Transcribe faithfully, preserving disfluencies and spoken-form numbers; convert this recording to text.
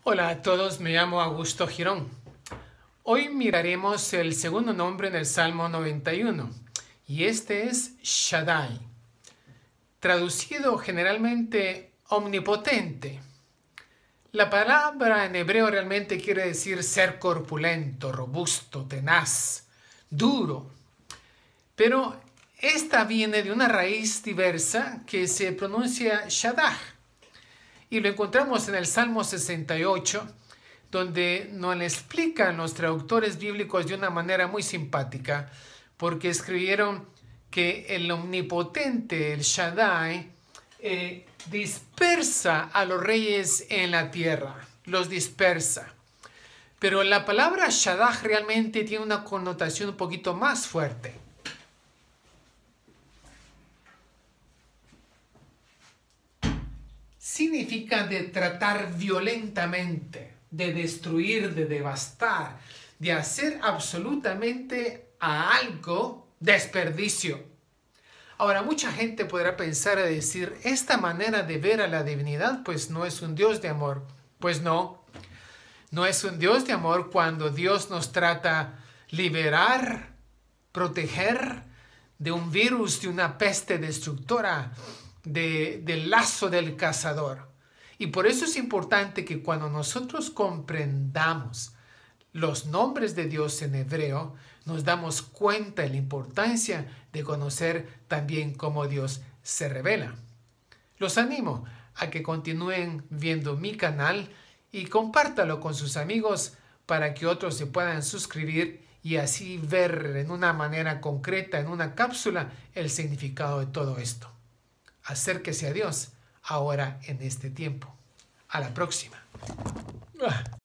Hola a todos, me llamo Augusto Girón. Hoy miraremos el segundo nombre en el Salmo noventa y uno, y este es Shaddai, traducido generalmente omnipotente. La palabra en hebreo realmente quiere decir ser corpulento, robusto, tenaz, duro, pero esta viene de una raíz diversa que se pronuncia Shaddai. Y lo encontramos en el Salmo sesenta y ocho, donde nos lo explican los traductores bíblicos de una manera muy simpática, porque escribieron que el omnipotente, el Shaddai, eh, dispersa a los reyes en la tierra, los dispersa. Pero la palabra Shaddai realmente tiene una connotación un poquito más fuerte. Significa de tratar violentamente, de destruir, de devastar, de hacer absolutamente a algo desperdicio. Ahora, mucha gente podrá pensar y decir, esta manera de ver a la divinidad, pues no es un Dios de amor. Pues no, no es un Dios de amor cuando Dios nos trata liberar, proteger de un virus, de una peste destructora, De, del lazo del cazador. Y por eso es importante que cuando nosotros comprendamos los nombres de Dios en hebreo, nos damos cuenta de la importancia de conocer también cómo Dios se revela. Los animo a que continúen viendo mi canal y compártalo con sus amigos para que otros se puedan suscribir y así ver en una manera concreta, en una cápsula, el significado de todo esto. Acérquese a Dios ahora en este tiempo. A la próxima.